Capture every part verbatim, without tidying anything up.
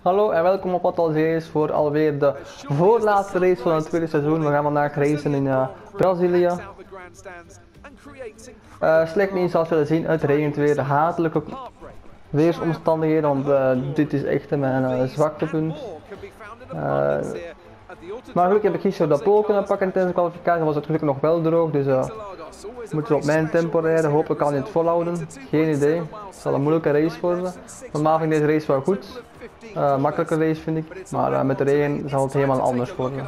Hallo en welkom op Atlas Race voor alweer de voorlaatste race van het tweede seizoen. We gaan vandaag racen in uh, Brazilië. Uh, slecht nieuws zoals jullie zien, het regent weer, de hatelijke weersomstandigheden, want uh, dit is echt mijn uh, zwaktepunt. Uh, maar gelukkig heb ik gisteren de pole kunnen pakken tijdens de kwalificatie, was het gelukkig nog wel droog, dus uh, moeten we op mijn tempo rijden. Hopelijk kan hij het volhouden, geen idee. Het zal een moeilijke race worden. Normaal vind ik deze race wel goed. Uh, makkelijke race vind ik, maar uh, met de regen zal het helemaal anders worden.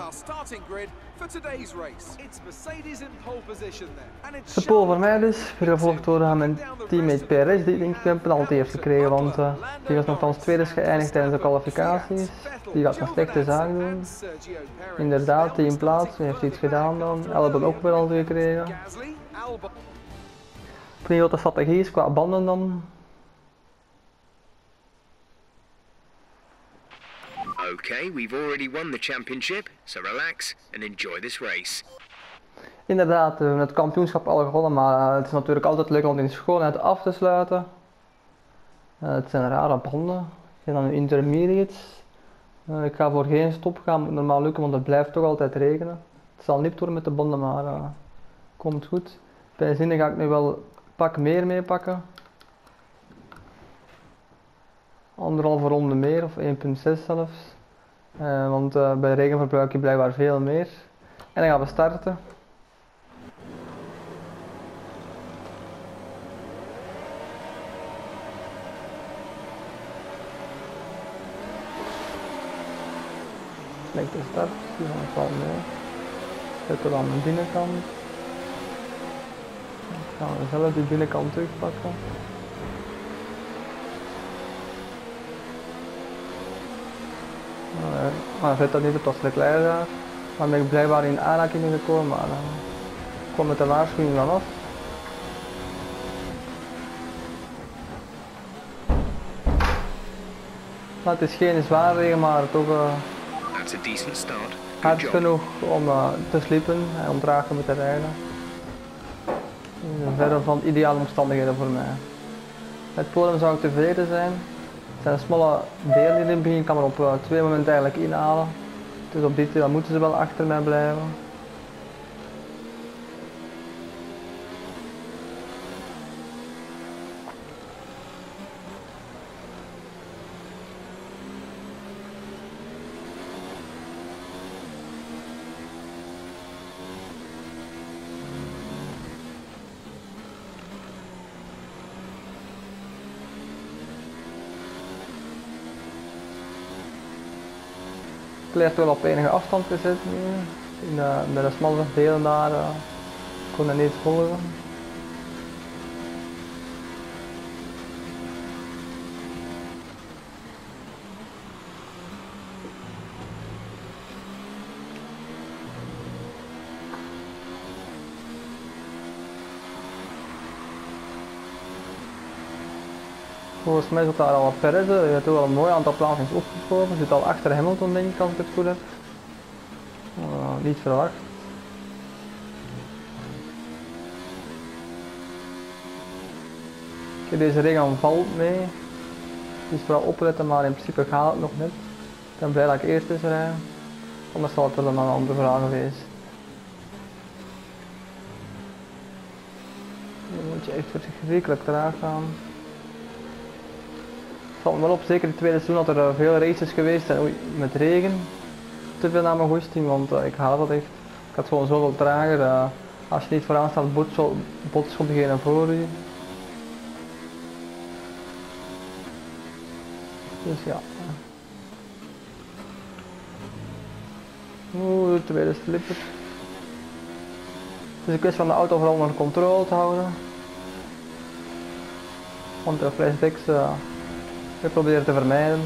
De pole voor mij dus, weer gevolgd worden aan mijn teammate Perez, die denk ik een penalty heeft gekregen, want uh, die was nogthans tweede geëindigd tijdens de kwalificaties. Die gaat een slechte zaak doen. Inderdaad, team plaats, heeft iets gedaan dan. Albon ook penalty gekregen. Prima strategie is qua banden dan. Okay, we've already won the championship, so relax and enjoy this race. Inderdaad, we hebben het kampioenschap al gewonnen, maar uh, het is natuurlijk altijd leuk om in schoonheid af te sluiten. Uh, het zijn rare banden. Ik heb dan een intermediate. Uh, ik ga voor geen stop gaan, moet normaal lukken, want het blijft toch altijd regenen. Het zal niet door met de banden, maar uh, komt goed. Bij zinnen ga ik nu wel een pak meer meepakken. Anderhalve ronde meer, of één komma zes zelfs. Uh, want uh, bij regen verbruik je blijkbaar veel meer. En dan gaan we starten. Slechte start, die van het wel mee. Zetten we aan de binnenkant. Dan gaan we zelf die binnenkant terugpakken. Uh, maar zet dat niet op, dat Leclerc daar. Dan ben ik blijkbaar in aanraking gekomen, maar uh, ik kwam met de waarschuwing vanaf. Maar het is geen zwaar regen, maar toch uh, hard genoeg om uh, te slippen en om traag te moeten rijden. Verder van ideale omstandigheden voor mij. Met podium zou ik tevreden zijn. Het zijn smalle delen in het begin, ik kan er op uh, twee momenten eigenlijk inhalen. Dus op dit deel moeten ze wel achter mij blijven. Leclerc wel op enige afstand gezet nu. In de, bij de smalle delen daar uh, kon hij niet volgen. Volgens mij zit daar al Perez, die heeft wel een mooi aantal plaatsings opgeschoven, zit al achter Hamilton denk ik als ik het goed heb. Uh, niet verwacht. Kijk, deze regen valt mee, dus vooral opletten, maar in principe gaat het nog net. Ik ben blij dat ik eerst is rijden, anders zal het wel een andere vraag geweest. Dan moet je echt verschrikkelijk traag gaan. Het valt me wel op, zeker in het tweede seizoen dat er veel races geweest zijn oei, met regen. Te veel naar mijn goesting, want uh, ik haat dat echt. Ik had gewoon zoveel trager. Uh, als je niet vooraan staat, bots op degene voor je. Dus ja. Oeh, de tweede slipper. Dus ik wist van de auto vooral onder controle te houden. Want de flashbacks uh, ik probeer te vermijden.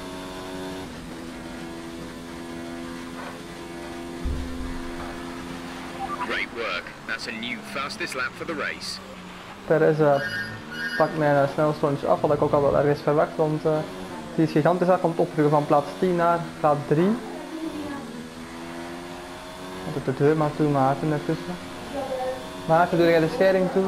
Great work. That's a new fastest lap for the race. Perez uh, pakt mijn uh, snelstondjes af, wat ik ook al wel ergens verwacht, want uh, die is gigantisch hard, komt opvliegen van plaats tien naar plaats drie. Moet de deur maar toe, Maarten ertussen. Maarten, doe jij de scheiding toe?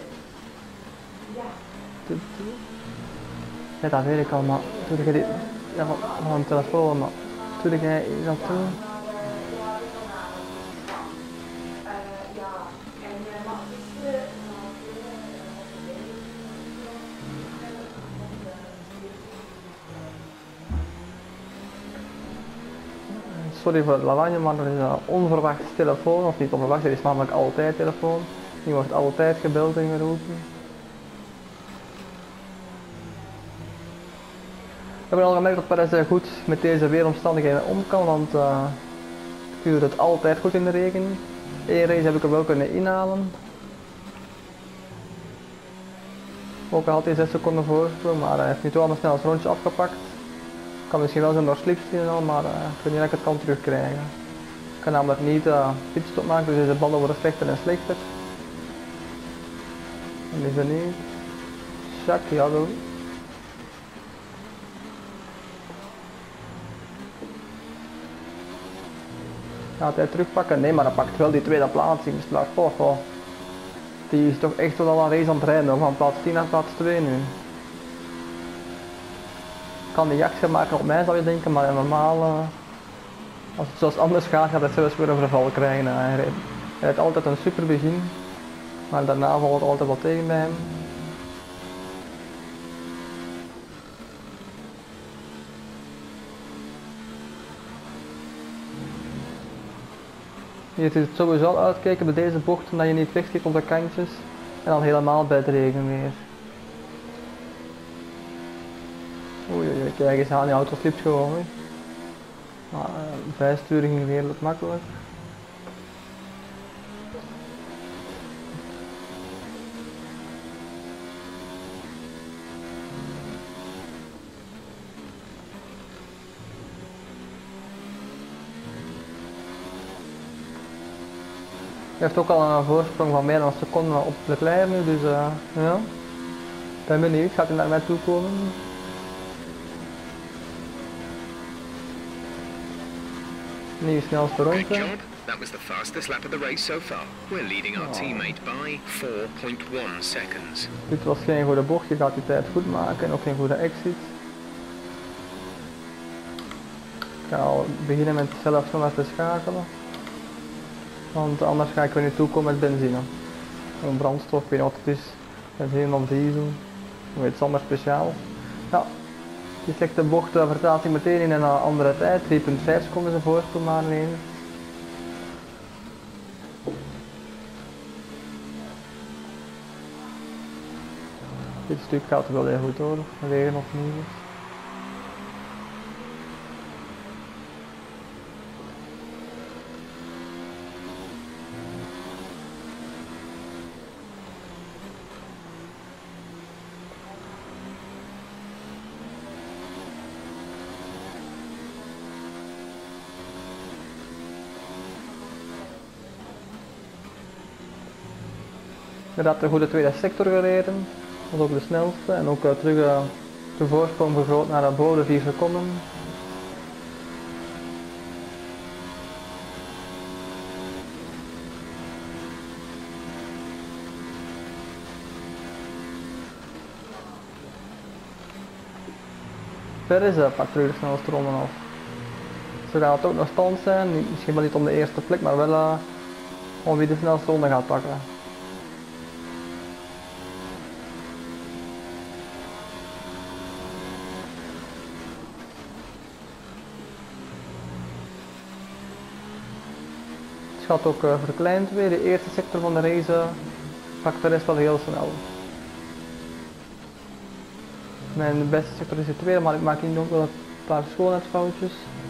Ja, dat weet ik al, maar doe je dit? ja, van, van een telefoon, maar natuurlijk hij is dat toe. Sorry voor het lawaai, maar er is een onverwacht telefoon, of niet onverwacht, er is namelijk altijd telefoon. Die wordt altijd gebeld en geroepen. We hebben al gemerkt dat Perez goed met deze weeromstandigheden om kan, want uh, ik doe het altijd goed in de regen. Eén race heb ik hem wel kunnen inhalen. Ook al had hij zes seconden voorsprong, maar hij heeft nu toch al een snel rondje afgepakt. Kan misschien wel zijn door slipstream al, maar uh, ik weet niet dat ik het kan terugkrijgen. Ik kan namelijk niet uh, pitstop maken, dus deze banden worden slechter en slechter. En is er niet. Jacques, ja wel. Gaat hij terugpakken? Nee, maar hij pakt wel die tweede plaatsingsplaats. Oh, oh. Die is toch echt wel al een race aan het rijden, van plaats tien naar plaats twee nu. Kan die jacht gaan maken op mij zou je denken, maar normaal, uh, als het zoals anders gaat, gaat hij zelfs weer een verval krijgen. Uh, hij, rijdt, hij rijdt altijd een super begin, maar daarna valt het altijd wat tegen bij hem. Je moet het sowieso al uitkijken bij deze bochten dat je niet wegstikt op de kantjes en dan helemaal bij het regenweer. Oei oei oei, kijk eens aan, die auto slipt gewoon. He. Maar uh, bijsturing ging redelijk makkelijk. Hij heeft ook al een voorsprong van meer dan een seconde op Leclerc nu, dus uh, ja. Ik ben benieuwd, gaat hij naar mij toe komen? Nieuw snelste rondje. That was the fastest lap of the race so far. We're leading our teammate by four point one seconds. Dit was geen goede bocht, je gaat die tijd goed maken en ook geen goede exit. Ik ga al beginnen met zelf sneller te schakelen. Want anders ga ik weer niet toekomen met benzine. Een brandstof, ik weet niet wat het is. Benzine of diesel. Of iets anders speciaal. Ja, die slechte bocht uh, vertaalt zich meteen in een uh, andere tijd. drie komma vijf seconden zijn voorsprong maar alleen. Dit stuk gaat er wel heel goed door. Regen of niet. Inderdaad een goede tweede sector gereden, dat was ook de snelste en ook uh, terug uh, de voorsprong vergroot naar uh, boven de vier seconden. Perez uh, pakt terug de snelste ronde af. Zo gaat het ook nog stand zijn, misschien wel niet om de eerste plek, maar wel uh, om wie de snelste ronde gaat pakken. Het gaat ook uh, verkleind weer, de eerste sector van de race uh, pakt de rest wel heel snel. Mijn beste sector is de tweede, maar ik maak hier nog wel een paar schoonheidsfoutjes.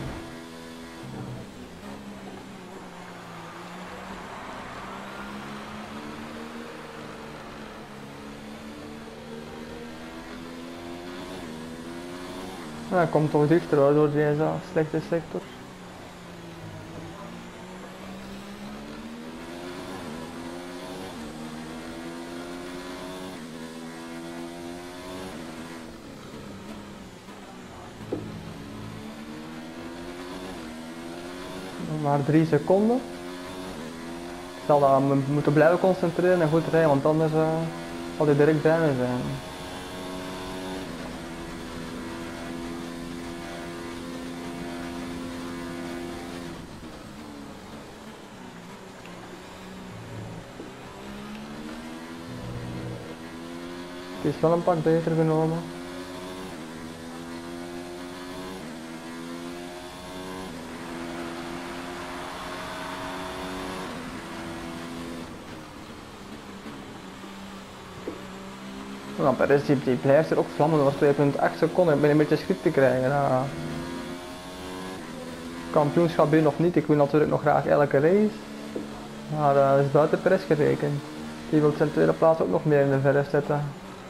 Ja, hij komt toch dichter hoor, door deze slechte sector. Maar drie seconden. Ik zal daar moeten blijven concentreren en goed rijden, want anders uh, zal hij direct bij me zijn. Het is wel een pak beter genomen. Nou, Perez die, die blijft er ook vlammen, dat was twee komma acht seconden, ik ben een beetje schrik te krijgen. Ja. Kampioenschap binnen of niet, ik wil natuurlijk nog graag elke race. Maar dat uh, is buiten Perez gerekend. Die wil zijn tweede plaats ook nog meer in de verf zetten.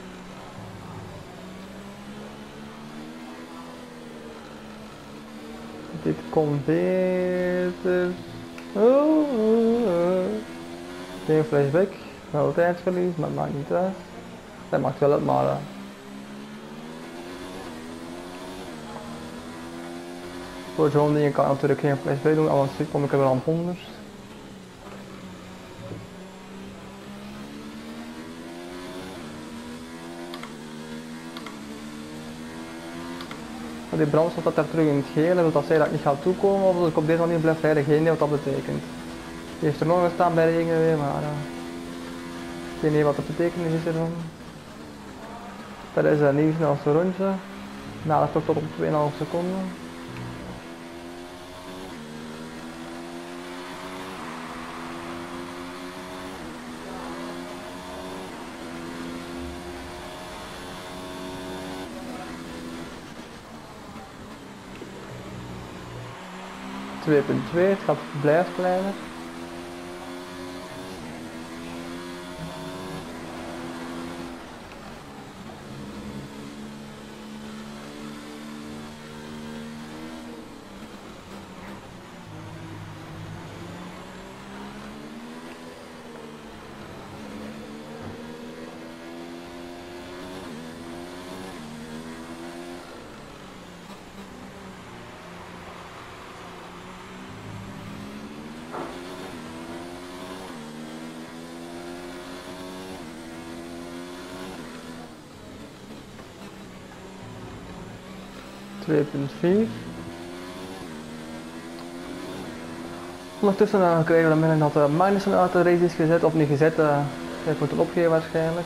Dit komt beter. Oh, oh, oh. Geen flashback, wel tijdsverlies, maar het maakt niet uit. Dat maakt wel het maar. Uh. Voor zo'n dingen kan ik natuurlijk geen flashback doen, anders kom ik er wel aan honderd. Die brandstof dat daar terug in het gele, wil dat zeggen dat ik niet ga toekomen of dat ik op deze manier blijf rijden, geen idee wat dat betekent. Die heeft er nog gestaan bij regen weer, maar uh, geen idee wat de betekenis is ervan. Dat is een nieuw snelste rondje, na dat toch tot op twee komma vijf seconden. twee komma twee, het gaat blijft kleiner. twee komma vier. Ondertussen uh, kregen we de melding dat uh, Magnussen uit de race is gezet, of niet gezet, uh, heeft moeten opgeven waarschijnlijk.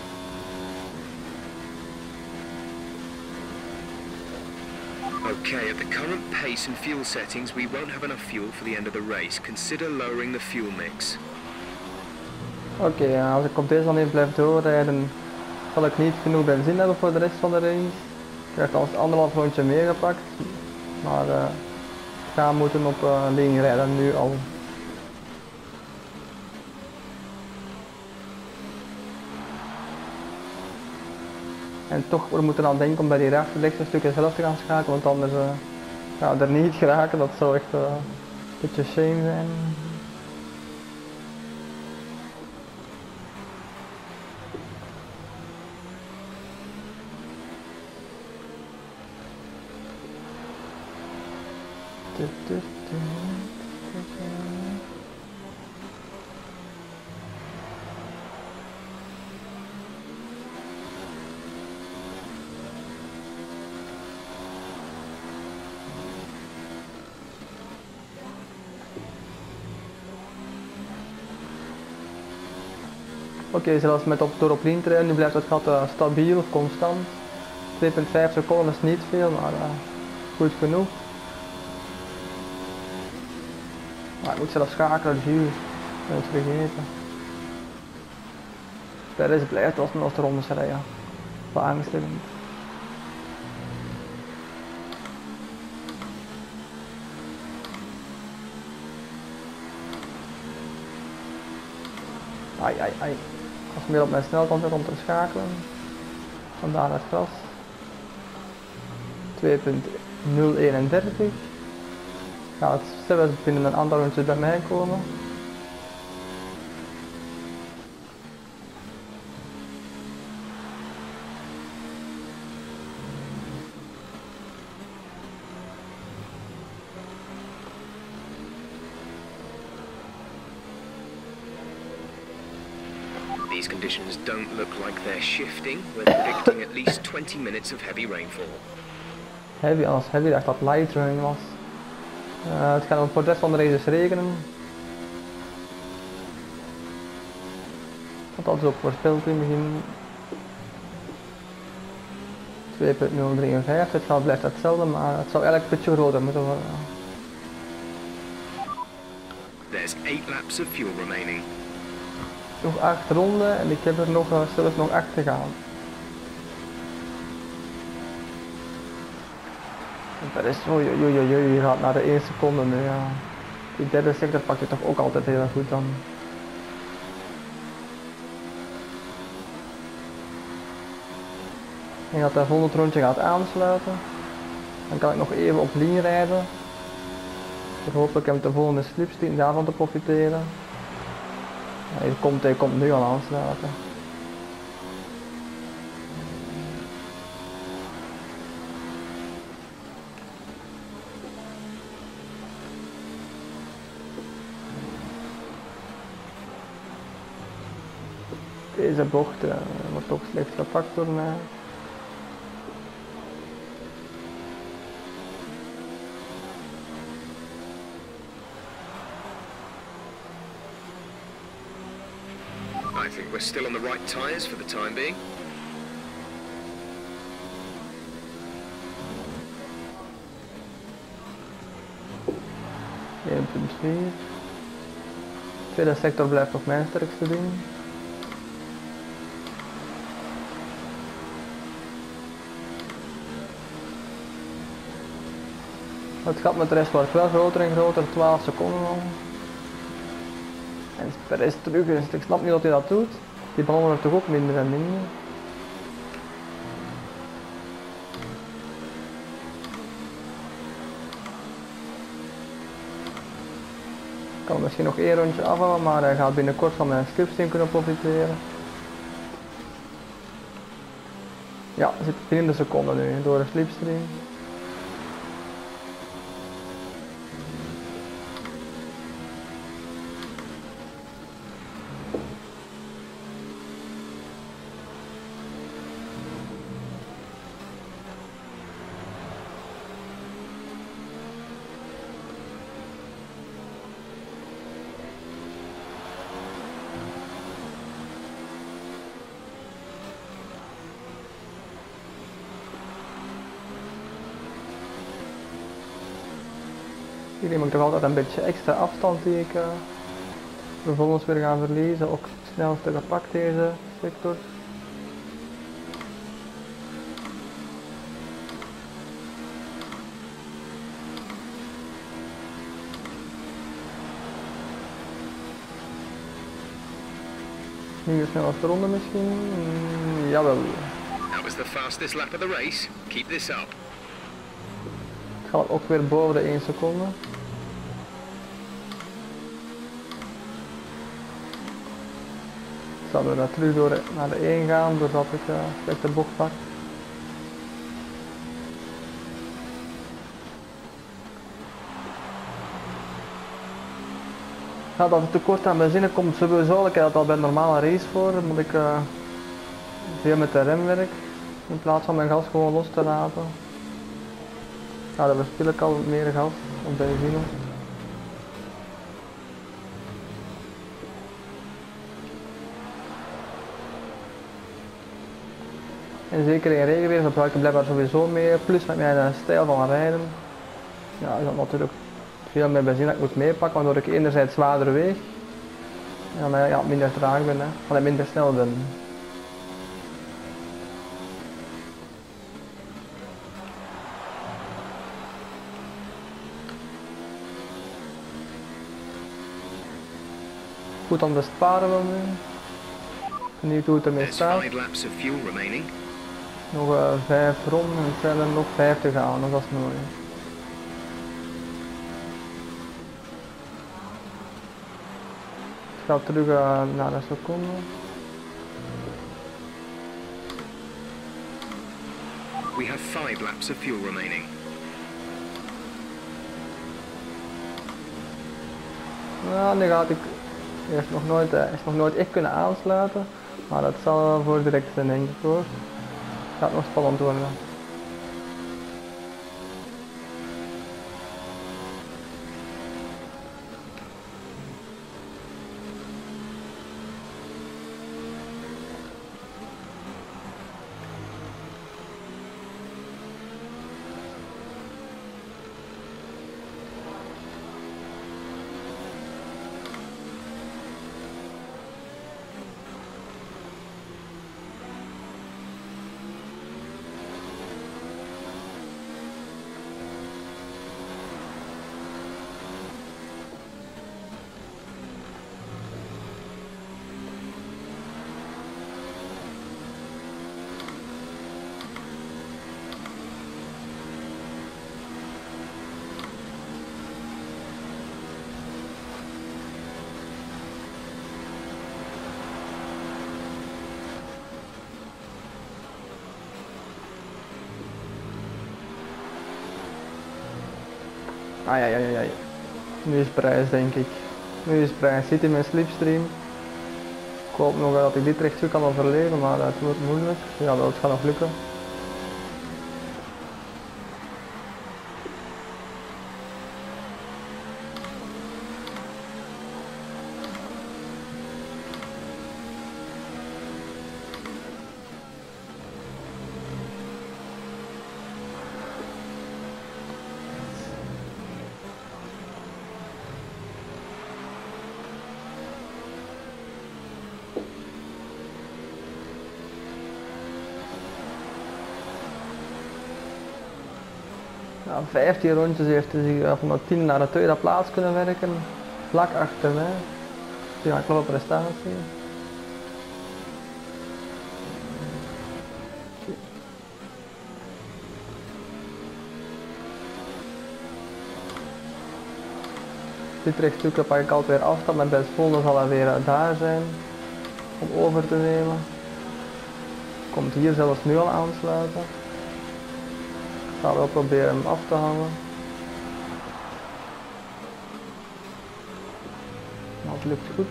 Okay, at the current pace and fuel settings, we won't have enough fuel for the end of the race. Consider lowering the fuel mix. Oké, okay, uh, als ik op deze manier blijf doorrijden, zal ik niet genoeg benzine hebben voor de rest van de race. Ik heb trouwens anderhalf rondje meer gepakt, maar uh, ik ga moeten op uh, ding rijden nu al. En toch, we moeten aan denken om bij die rechtse stukjes zelf te gaan schakelen, want anders uh, gaan we er niet geraken, dat zou echt uh, een beetje shame zijn. Oké, okay, zelfs met op, door op lien te rijden, nu blijft het gat uh, stabiel, constant. twee komma vijf seconden is niet veel, maar uh, goed genoeg. Maar ik moet zelf schakelen, dus hier, ik ben het vergeten. Perez blijft als nog de rondes rijden. Beangstigend. Ai, ai, ai. Ik was meer op mijn snelkant om te schakelen. Vandaar het gras. twee komma nul eenendertig. Gaat het zelfs binnen een aantal rondjes bij mij komen. These conditions don't look like they're shifting. We're predicting at least twenty minutes of heavy rainfall. Heavy, als heavy dacht dat light rain was. Uh, het gaat voor de rest van de races regenen. Want dat is ook voorspeld in het begin. twee punt nul drieënvijftig, het gaat blijft hetzelfde, maar het zou eigenlijk een beetje groter moeten worden. There's eight laps of fuel remaining. Nog acht ronden en ik heb er nog, uh, zelfs nog acht te gaan. Dat is, oei oei oei oei, je gaat naar de één seconde nu, ja. Die derde sector pak je toch ook altijd heel erg goed dan. En dat de volgende rondje gaat aansluiten. Dan kan ik nog even op linie rijden. Dus hopelijk heb ik de volgende slipstream daarvan te profiteren. Ja, hier komt, hij komt nu al aansluiten. Deze bocht uh, wordt toch slecht gepakt door mij. I think we're still on the right tyres for the time being. één punt vier. Tweede sector blijft nog mijn sterkste ding. Het gat met de rest wordt wel groter en groter, twaalf seconden al. En Perez terug is, ik snap niet dat hij dat doet. Die bal wordt toch ook minder en minder. Ik kan misschien nog één rondje afhalen, maar hij gaat binnenkort van mijn slipstream kunnen profiteren. Ja, hij zit binnen de seconde nu door de slipstream. Hier moet ik toch altijd een beetje extra afstand die ik uh, vervolgens weer gaan verliezen. Ook het snelste gepakt deze sector. Nu de snelste ronde misschien? Mm, jawel. That was the fastest lap of the race. Keep this up. Het gaat ook weer boven de één seconde. Ik zal er naar terug door naar de één gaan doordat ik uh, slecht de bocht pak. Ja, dat het tekort aan benzine komt sowieso, ik heb dat al bij een normale race voor, dan moet ik uh, veel met de rem werk in plaats van mijn gas gewoon los te laten. Ja, dan verspil ik al meer gas op benzine. En zeker in regenweer gebruik ik blijkbaar sowieso meer, plus met mijn stijl van rijden. Ja, is dat natuurlijk veel meer benzine dat ik moet meepakken, waardoor ik enerzijds zwaarder weeg en dan ja, minder traag ben, hè, en minder snel ben. Goed om te sparen wel nu. Benieuwd hoe het ermee staat. Nog uh, vijf ronden en verder nog vijf te gaan, dat is mooi. Ik ga terug uh, naar de seconde. We have five laps of fuel remaining. Nou, nu gaat ik. Hij is nog nooit, uh, is nog nooit echt kunnen aansluiten, maar dat zal voor direct zijn, denk ik hoor. Het gaat nog spannend worden. Ai, ai, ai, ai. Nu is prijs, denk ik. Nu is prijs. Zit in mijn slipstream. Ik hoop nog dat ik dit rechtstuk kan overleven, maar het wordt moeilijk. Ja, dat gaat nog lukken. Ja, vijftien rondjes heeft hij zich van de tien naar de tweede plaats kunnen werken, vlak achter mij. Ja, kloppe prestatie. Dit rechtstuk pak ik altijd weer afstand, maar bij het volgende zal hij weer daar zijn om over te nemen. Komt hier zelfs nu al aansluiten. Ik ga wel proberen hem af te hangen. Maar het lukt goed.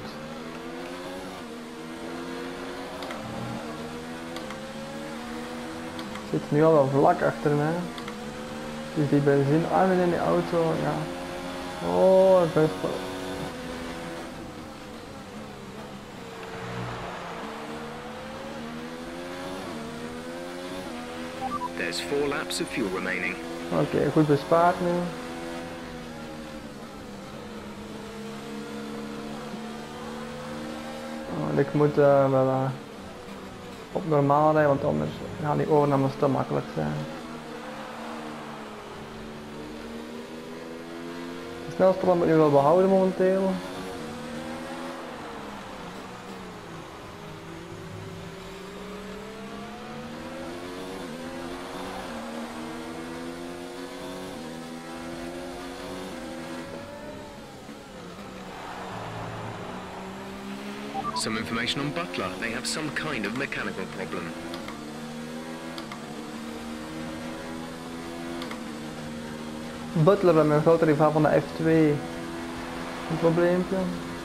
Zit nu al wel vlak achter mij. Dus die benzine aan in die auto, ja. Oh, ik ben wel. There's four laps of fuel remaining. Oké, okay, goed bespaard nu. Oh, ik moet uh, wel uh, op normaal rijden, want anders gaan die overnames te makkelijk zijn. De snelheid moet nu wel behouden momenteel. Some information on Butler. They have some kind of mechanical problem. Butler, mijn grote rivaal van de F twee. Een probleempje.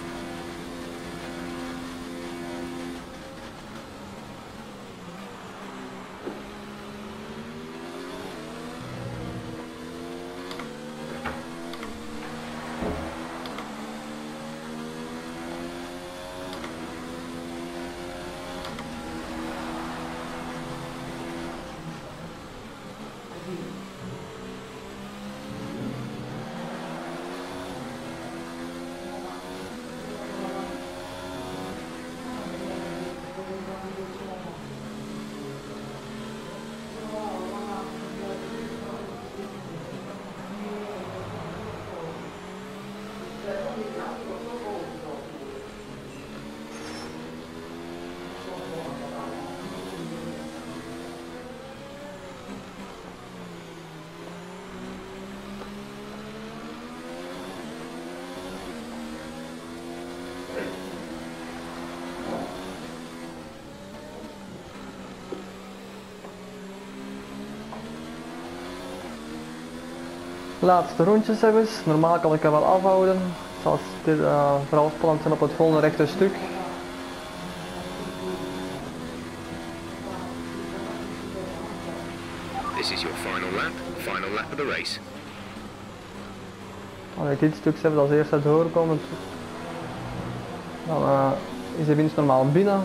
Laatste rondjes hebben eens. Normaal kan ik er wel afhouden. Het zal dit, uh, vooral spannend zijn op het volgende rechte stuk. This is your final lap. Final lap of the race. Als ik dit stuk heb als eerste doorkomen, dan uh, is de winst normaal binnen.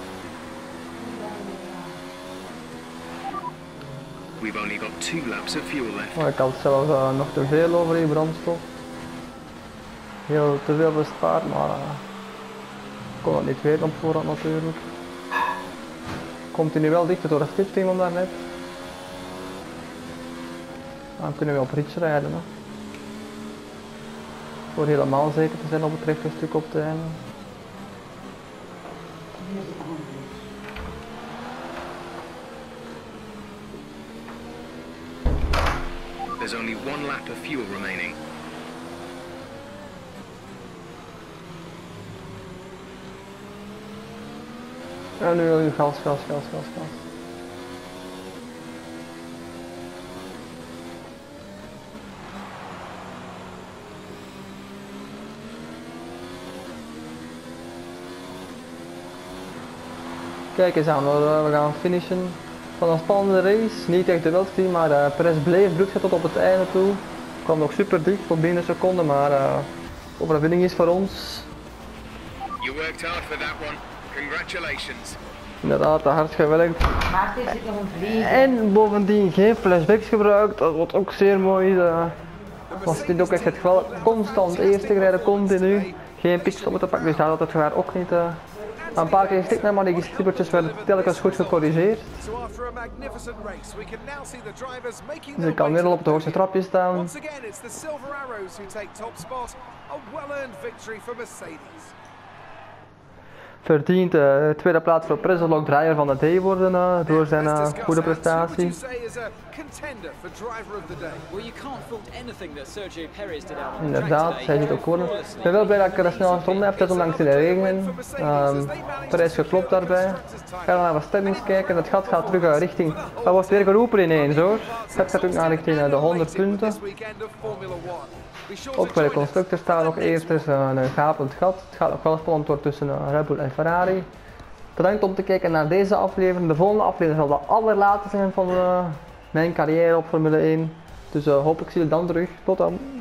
We've only got two laps of fuel left. Oh, ik had zelfs uh, nog te veel over die brandstof. Heel te veel bespaard, maar uh, ik kon het niet weten op voorhand natuurlijk. Komt hij nu wel dichter door het slipstream om daar net. Dan kunnen we op Ridge rijden. Hè. Voor helemaal zeker te zijn op het rechte stuk op te einde. There's only one lap of fuel remaining. En nu gas, gas, gas, gas, gas. Kijk eens aan hoor, we gaan finishen van een spannende race. Niet echt de wildste, maar uh, Perez bleef druk zetten tot op het einde toe. Kwam nog super dicht, tot binnen een seconde, maar uh, de overwinning is voor ons. You worked hard for that one. Congratulations. Inderdaad, te hard gewerkt. En bovendien geen flashbacks gebruikt, dat wordt ook zeer mooi. Uh, was dit ook echt het geval. Constant eerste rijden, continu. Geen pitstoppen te pakken, dus daar had het gevaar ook niet. Uh, een paar keer gestikt, maar die stippertjes werden telkens goed gecorrigeerd. Dus ik kan weer al op de hoogste trapje staan. Verdient de uh, tweede plaats voor Perez, zal ook draaier van de day worden uh, door zijn uh, goede prestatie. Inderdaad, hij zit ook worden. Ik ben wel blij dat ik er snel stond heb, ondanks in de regen. Um, Perez geklopt daarbij. Ik ga dan naar de stemmings kijken, het gat gaat terug uh, richting, dat wordt weer geroepen ineens hoor. Het gat gaat ook naar richting uh, de honderd punten. Ook bij de constructors staan nog eerst eens uh, een gapend gat. Het gaat nog wel spannend door tussen uh, Red Bull en Ferrari. Bedankt om te kijken naar deze aflevering. De volgende aflevering zal de allerlaatste zijn van uh, mijn carrière op Formule één. Dus uh, hopelijk zie je dan terug. Tot dan.